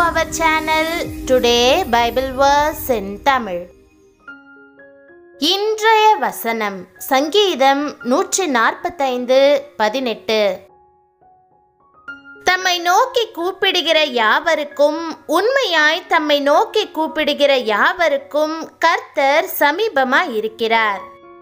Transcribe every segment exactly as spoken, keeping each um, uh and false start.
our channel. Today Bible verse in Tamil. இன்றைய வசனம் சங்கீதம் நூற்று நாற்பத்தைந்து பதினெட்டு. தம்மை நோக்கி கூப்பிடுகிற யாவருக்கும், உண்மையாய் தம்மை நோக்கி கூப்பிடுகிற யாவருக்கும் கர்த்தர் சமீபமாய் இருக்கிறார்.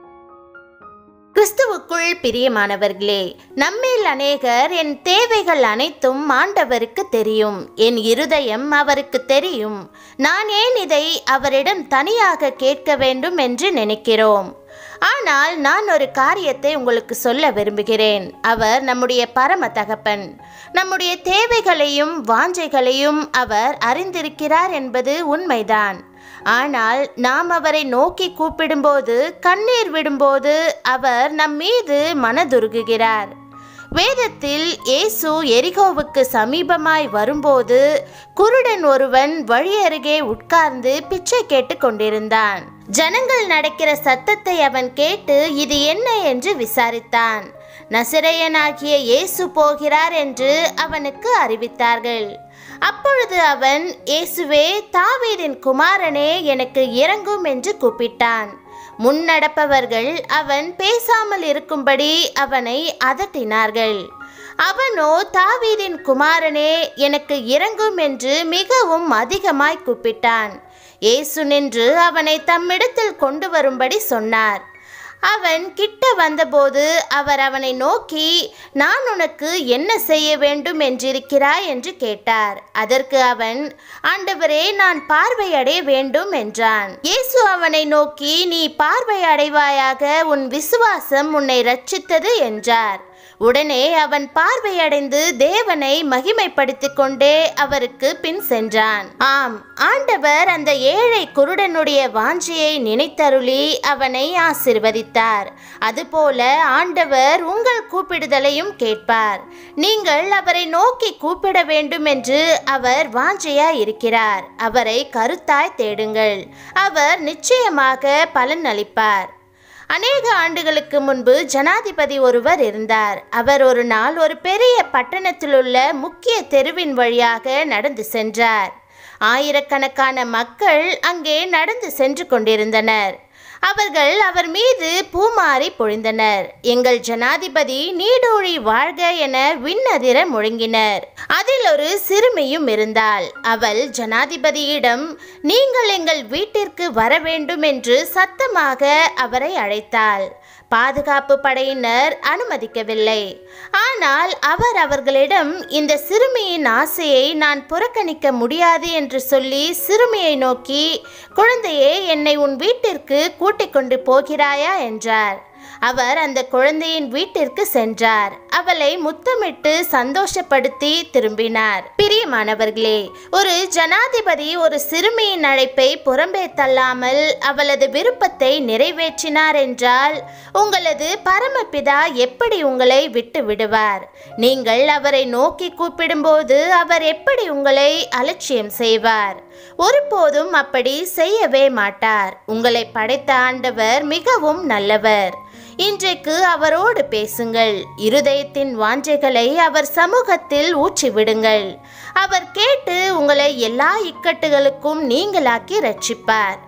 கிறிஸ்துவுக்குள் பிரியமானவர்களே, நம்மில் அநேகர் என் தேவைகள் அனைத்தும் ஆண்டவருக்கு தெரியும், என் இருதயம் அவருக்கு தெரியும், நான் ஏன் இதை அவரிடம் தனியாக கேட்க வேண்டும் என்று நினைக்கிறோம். ஆனால் நான் ஒரு காரியத்தை உங்களுக்கு சொல்ல விரும்புகிறேன். அவர் நம்முடைய பரம தகப்பன். நம்முடைய தேவைகளையும் வாஞ்சைகளையும் அவர் அறிந்திருக்கிறார் என்பது உண்மைதான். ஆனால் நாம் அவரை நோக்கி கூப்பிடும்போது, கண்ணீர் விடும்போது அவர் நம் மீது மனதுருகுகிறார். வேதத்தில் இயேசு எரிகோவுக்கு சமீபமாய் வரும்போது குருடன் ஒருவன் வழி அருகே உட்கார்ந்து பிச்சை கேட்டு கொண்டிருந்தான். ஜனங்கள் நடக்கிற சத்தத்தை அவன் கேட்டு இது என்ன என்று விசாரித்தான். நசரேயனாகிய இயேசு போகிறார் என்று அவனுக்கு அறிவித்தார்கள். அப்பொழுது அவன், இயேசுவே, தாவீதின் குமாரனே, எனக்கு இரங்கும் என்று கூப்பிட்டான். முன்னடப்பவர்கள் அவன் பேசாமல் இருக்கும்படி அவனை அதட்டினார்கள். அவனோ, தாவீதின் குமாரனே, எனக்கு இரங்கும் என்று மிகவும் அதிகமாய் கூப்பிட்டான். இயேசு நின்று அவனை தம்மிடத்தில் கொண்டு வரும்படி சொன்னார். அவன் கிட்ட வந்தபோது அவர் அவனை நோக்கி, நான் உனக்கு என்ன செய்ய வேண்டும் என்றிருக்கிறாய் என்று கேட்டார். அதற்கு அவன், ஆண்டவரே, நான் பார்வையடைய வேண்டும் என்றான். இயேசு அவனை நோக்கி, நீ பார்வை அடைவாயாக, உன் விசுவாசம் உன்னை ரட்சித்தது என்றார். உடனே அவன் பார்வையடைந்து தேவனை மகிமைப்படுத்திக் கொண்டே அவருக்கு பின் சென்றான். ஆம், ஆண்டவர் அந்த ஏழை குருடனுடைய வாஞ்சையை நினைத்தருளி அவனை ஆசீர்வதித்தார். அதுபோல ஆண்டவர் உங்கள் கூப்பிடுதலையும் கேட்பார். நீங்கள் அவரை நோக்கி கூப்பிட வேண்டும் என்று அவர் வாஞ்சையாய் இருக்கிறார். அவரை கருத்தாய் தேடுங்கள், அவர் நிச்சயமாக பலன் அளிப்பார். அநேக ஆண்டுகளுக்கு முன்பு ஜனாதிபதி ஒருவர் இருந்தார். அவர் ஒரு நாள் ஒரு பெரிய பட்டணத்திலுள்ள முக்கிய தெருவின் வழியாக நடந்து சென்றார். ஆயிரக்கணக்கான மக்கள் அங்கே நடந்து சென்று கொண்டிருந்தனர். அவர்கள் அவர் மீது பூமாரி பொழிந்தனர். எங்கள் ஜனாதிபதி நீடூழி வாழ்க என விண்ணதிர முழங்கினர். அதில் ஒரு சிறுமியும் இருந்தாள். அவள் ஜனாதிபதியிடம், நீங்கள் எங்கள் வீட்டிற்கு வர வேண்டும் என்று சத்தமாக அவரை அழைத்தாள். பாதுகாப்பு படையினர் அனுமதிக்கவில்லை. ஆனால் அவர் அவர்களிடம், இந்த சிறுமியின் ஆசையை நான் புறக்கணிக்க முடியாது என்று சொல்லி சிறுமியை நோக்கி, குழந்தையே, என்னை உன் வீட்டிற்கு கூட்டிக் கொண்டு போகிறாயா என்றார். அவர் அந்த குழந்தையின் வீட்டிற்கு சென்றார். அவளை முத்தமிட்டு சந்தோஷப்படுத்தி திரும்பினார். பிரியமானவர்களே, ஒரு ஜனாதிபதி ஒரு சிறுமியின் அழைப்பை புறம்பே தள்ளாமல் அவளது விருப்பத்தை நிறைவேற்றினார் என்றால் உங்களது பரமபிதா எப்படி உங்களை விட்டு விடுவார்? நீங்கள் அவரை நோக்கி கூப்பிடும்போது அவர் எப்படி உங்களை அலட்சியம் செய்வார்? ஒருபோதும் அப்படி செய்யவே மாட்டார். உங்களை படைத்த ஆண்டவர் மிகவும் நல்லவர். இன்றைக்கு அவரோடு பேசுங்கள். இருதயத்தின் வாஞ்சைகளை அவர் சமூகத்தில் ஊற்றிவிடுங்கள். அவர் கேட்டு உங்களை எல்லா இக்கட்டுகளுக்கும் நீங்களாக்கி ரட்சிப்பார்.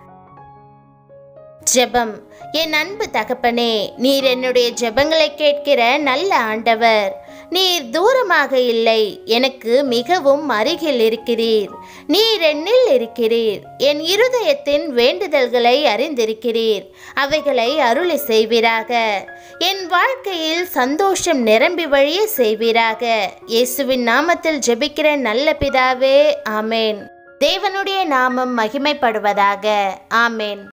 ஜெபம். என் அன்பு தகப்பனே, நீர் என்னுடைய ஜெபங்களை கேட்கிற நல்ல ஆண்டவர். நீர் தூரமாக இல்லை, எனக்கு மிகவும் அருகில் இருக்கிறீர். நீர் என்னில் இருக்கிறீர். என் இருதயத்தின் வேண்டுதல்களை அறிந்திருக்கிறீர். அவைகளை அருளி செய்வீராக. என் வாழ்க்கையில் சந்தோஷம் நிரம்பி வழிய செய்வீராக. இயேசுவின் நாமத்தில் ஜெபிக்கிற நல்ல பிதாவே, ஆமேன். தேவனுடைய நாமம் மகிமைப்படுவதாக. ஆமேன்.